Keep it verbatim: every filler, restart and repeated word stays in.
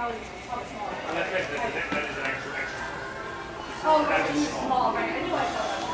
And let's face it, that is an extra extra. Oh, right, you small, right? I knew I saw that.